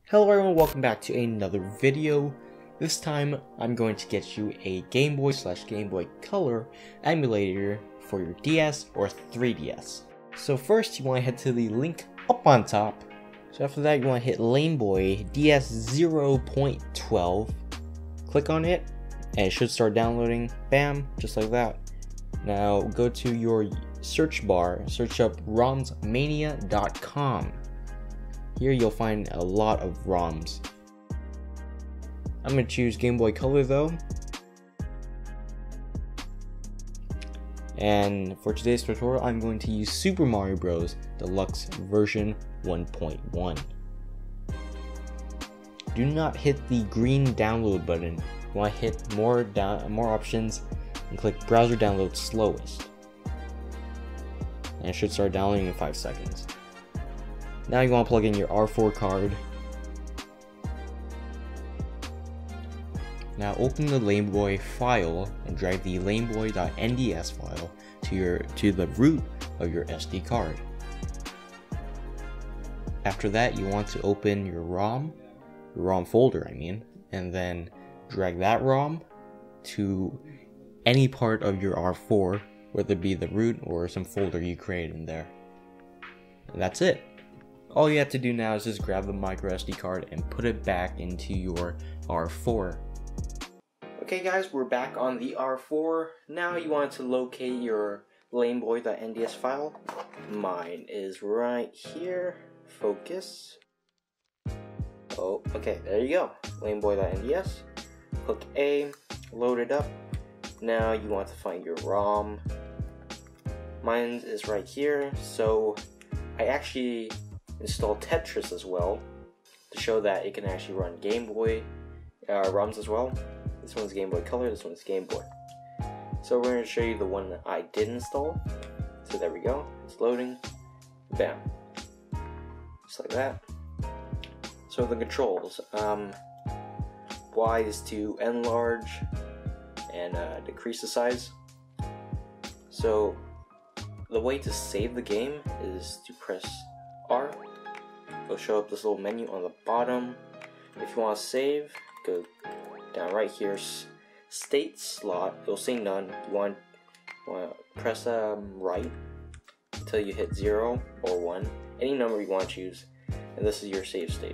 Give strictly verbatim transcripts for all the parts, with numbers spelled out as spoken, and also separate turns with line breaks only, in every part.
Hello everyone, welcome back to another video. This time I'm going to get you a Game Boy slash Game Boy Color emulator for your D S or three D S. So first you want to head to the link up on top. So after that you want to hit Laneboy D S zero point twelve. Click on it and it should start downloading. Bam, just like that. Now go to your search bar, search up roms mania dot com. Here you'll find a lot of ROMs. I'm going to choose Game Boy Color though. And for today's tutorial, I'm going to use Super Mario Bros. Deluxe version one point one. Do not hit the green download button. You want to hit more, down, more options and click Browser Download Slowest. And it should start downloading in five seconds. Now you want to plug in your R four card. Now open the Laneboy file and drag the laneboy dot N D S file to your to the root of your S D card. After that, you want to open your ROM, your ROM folder, I mean, and then drag that ROM to any part of your R four, whether it be the root or some folder you created in there. And that's it. All you have to do now is just grab the micro S D card and put it back into your R four. Okay guys, we're back on the R four. Now you want to locate your laneboy dot N D S file. Mine is right here. Focus. Oh, okay, there you go. laneboy dot N D S. Click A, load it up. Now you want to find your ROM. Mine is right here, so I actually install Tetris as well to show that it can actually run Game Boy uh, ROMs as well. This one's Game Boy Color, this one's Game Boy. So we're going to show you the one that I did install. So there we go, it's loading. Bam. Just like that. So the controls. Um, Y is to enlarge and uh, decrease the size. So the way to save the game is to press R. It'll show up this little menu on the bottom. If you want to save, go down right here, state slot. It'll say none. You want, you want to press um, right until you hit zero or one, any number you want to choose, and this is your save state.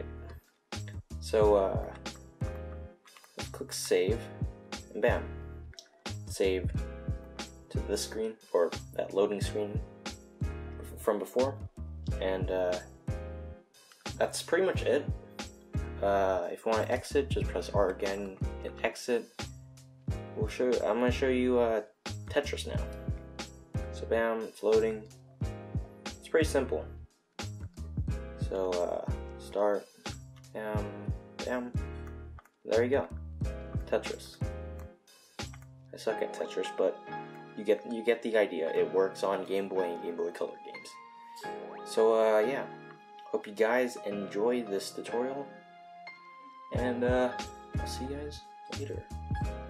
So uh, let's click save, and bam, save to this screen or that loading screen from before. And uh, that's pretty much it. Uh, if you want to exit, just press R again, hit exit. We'll show. I'm gonna show you uh, Tetris now. So bam, it's loading. It's pretty simple. So uh, start, bam, bam. There you go, Tetris. I suck at Tetris, but you get you get the idea. It works on Game Boy and Game Boy Color games. So uh, yeah, hope you guys enjoy this tutorial, and uh, I'll see you guys later.